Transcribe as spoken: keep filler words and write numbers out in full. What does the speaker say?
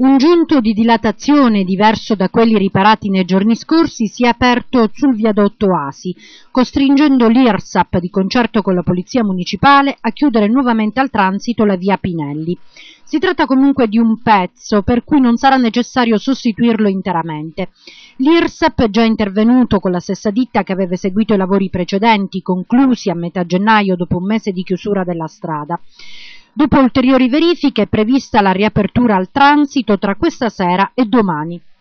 Un giunto di dilatazione diverso da quelli riparati nei giorni scorsi si è aperto sul viadotto Asi, costringendo l'I R S A P di concerto con la Polizia Municipale a chiudere nuovamente al transito la via Pinelli. Si tratta comunque di un pezzo, per cui non sarà necessario sostituirlo interamente. L'I R S A P è già intervenuto con la stessa ditta che aveva eseguito i lavori precedenti, conclusi a metà gennaio dopo un mese di chiusura della strada. Dopo ulteriori verifiche è prevista la riapertura al transito tra questa sera e domani.